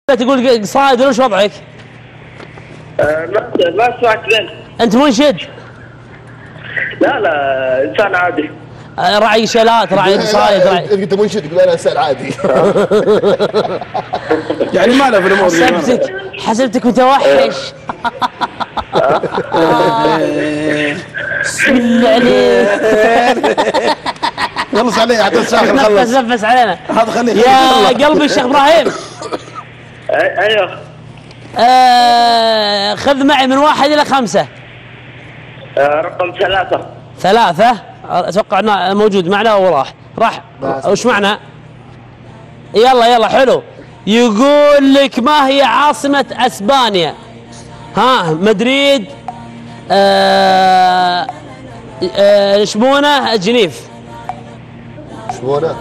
تقول صايد ولا وش وضعك؟ ما سمعت منك. انت منشد؟ لا انسان عادي. راعي شيلات، راعي صايد، راعي. انت منشد تقول انا انسان عادي. يعني ما له في الامور. حسبتك متوحش. بسم الله عليك. خلص عليه عاد الساخر خلص. نفس علينا. هذا خليه يا قلبي الشيخ ابراهيم. ايوه. خذ معي من 1 إلى 5. رقم 3. 3 اتوقع انه موجود معنا راح وش معنى؟ يلا حلو. يقول لك ما هي عاصمة اسبانيا؟ ها مدريد، لشبونة، جنيف. لشبونة.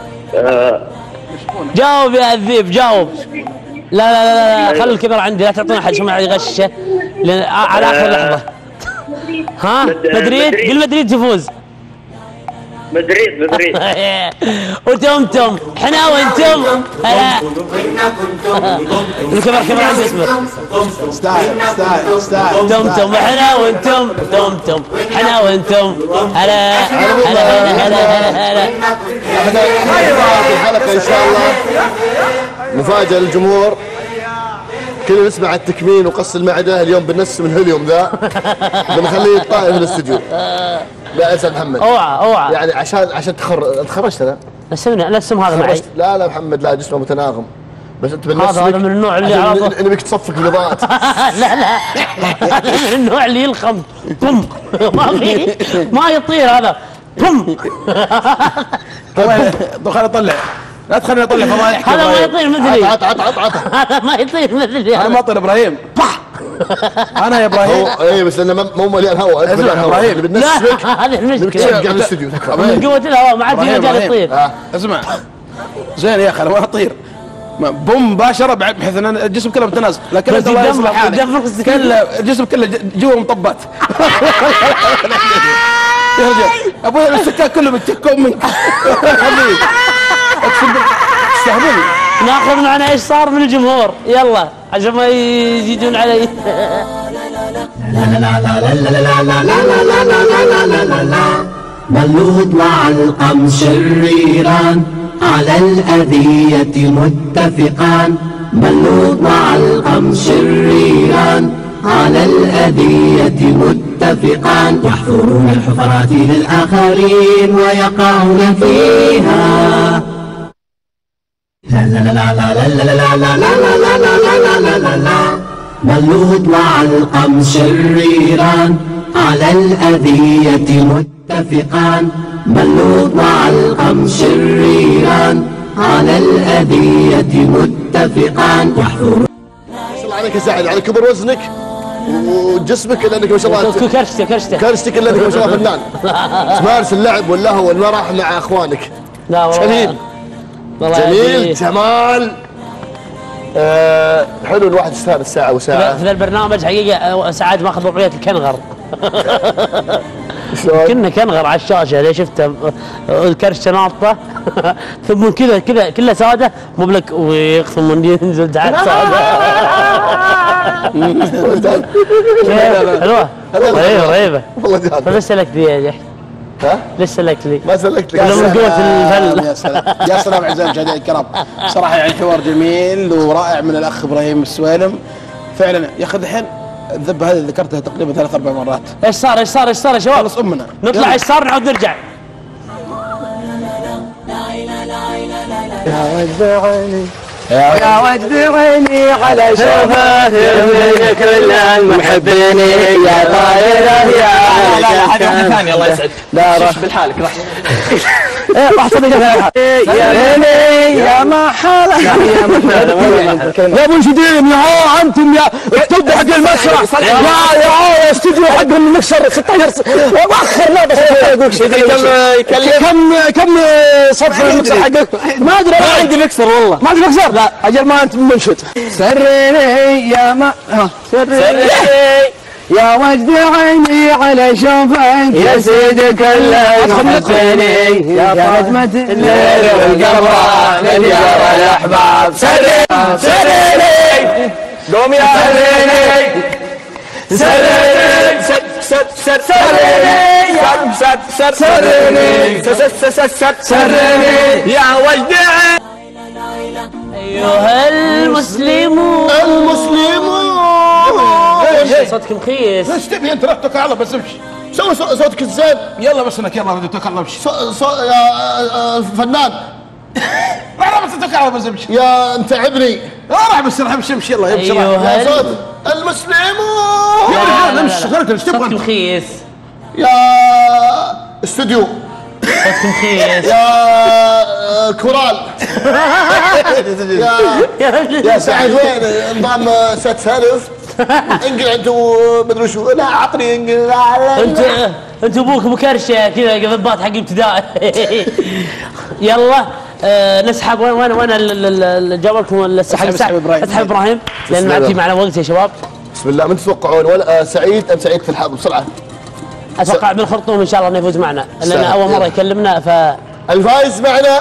جاوب يا الذيب جاوب. لا خلي الكاميرا عندي، لا تعطينا احد عشان ما يغشه على اخر لحظة. ها مدريد، قل مدريد تفوز. مدريد. وتمتم احنا وانتم. هلا الكاميرا عندي اسمك. استاهل تمتم احنا وانتم. تمتم احنا وانتم. هلا الحلقة ان شاء الله مفاجأة للجمهور. كل نسمع التكمين وقص المعدة اليوم بنفس من هليوم ذا بنخليه يطائر في الاستوديو. لا يا محمد اوعى يعني عشان تخرجت انا. الاسم هذا معي. لا محمد لا، جسمه متناغم بس انت بالنفس هذا من النوع اللي عرفه انك تصفق بلضات. لا هذا من النوع اللي يلخم بوم. ما يطير هذا بوم. خليني اطلع، لا تخليني اطلع فضايح. هذا ما يطير مثلي. عط هذا ما يطير مثلي. انا ما اطير ابراهيم. انا يا ابراهيم. اي بس لانه مو مليان هواء. انت مليان هواء اللي بتنسفك. هذه المشكله. ترجع الاستوديو من قوه الهواء ما عاد في مجال يطير. اسمع زين يا اخي انا ما اطير بوم مباشره بحيث ان الجسم كله متناسق، لكن انت الله يصلح حالك كله الجسم كله جوا مطبات. يا رجال ابوي السكاك كله بتكون منك. تستهبل. ناخذ معنا ايش صار من الجمهور يلا عشان ما يزيدون علي. مولود مع القم شريران على الأذية متفقان. مولود مع القم شريران على الأذية متفقان. يحفرون الحفرات للآخرين ويقعون فيها. مولود مع القم شريران على الأذية متفقان. مولود مع القم شريران على الأذية متفقان. يحفرون. ما شاء الله عليك يا سعد، على كبر وزنك وجسمك الا انك ما شاء الله كرشتك الا انك ما شاء الله فنان. تمارس اللعب واللهو والمرح مع اخوانك. لا جميل جمال. حلو الواحد يستانس ساعة وساعة في ذا البرنامج حقيقة. ساعات ماخذ وضعية الكنغر. كنا كنغر على الشاشة اللي شفته الكرشة ناطة. ثم كذا كله سادة مو بلك ويخصم ينزل تحت سادة. حلوة رهيبة والله جاد. فلسه لك ذي يا ها؟ لسه لك لي ما سلكت لك. ولا من قوة الفل. يا سلام يا سلام اعزائي المشاهدين الكرام، صراحة يعني حوار جميل ورائع من الاخ ابراهيم السويلم فعلا. يا اخي الحين الذبة هذه ذكرتها تقريبا 3-4 مرات. ايش صار يا شباب؟ خلص امنا نطلع ايش صار نعود نرجع. يا ود عيني على شوفه من كل المحبين يا طايره يا. لا هذه واحدة ثانية الله يسعدك. لا راح بالحالك راح. راح تبقى يا عيني يا ما حالك يا منشدين يا انتم يا اكتبوا حق المسرح يا استوديو حقهم المكسر 16 مؤخر. لا بس كم صف المكسر حقك؟ ما ادري. ما عندي مكسر والله. ما عندي مكسر؟ لا اجل ما انت منشد. سرني يا ما سرني يا وجد عيني على شوفك يا سيدي كل المحبين يا نجمة الليل والقمر مليار الأحباب. سرني قوم يا سريني سريني سريني يا وجدي. أيها المسلمون صوتك مخيس. ايش تبي انت؟ روح توكل على الله بس امشي. سوي صوتك الزين. يلا بس انك يلا بدي توكل على الله امشي. يا فنان لا بس توكل على الله بس امشي. يا انت عبني. راح بس امشي يلا يا يا صوت المسلمون. يا رجال امشي شغلت ايش تبغى؟ صوتك مخيس. يا استوديو. صوتك مخيس. يا كورال. يا سعد وين نظام ست ثالث؟ انقل مدري شو. لا عطني انقل. انت ابوك ابو كرشه كذا ضباط حق ابتدائي. يلا نسحب. وين جابلكم السحب؟ اسحب ابراهيم لان ما في معنا وقت يا شباب. بسم الله. من تتوقعون ولا سعيد ام سعيد في الحظ بسرعه؟ اتوقع من الخرطوم ان شاء الله انه يفوز معنا لان اول مره يكلمنا. الفايز معنا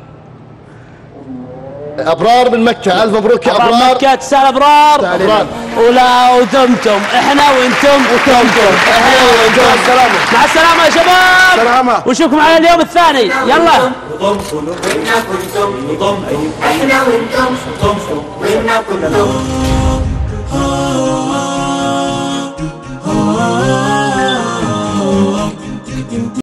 ابرار من مكه. الف مبروك يا ابرار. مكه تستاهل ابرار. ولا وتمتم احنا وانتم وتمتم احنا وانتم. مع السلامه يا شباب. سلامه. ونشوفكم على اليوم الثاني. يلا احنا وانتم وإنا كلهم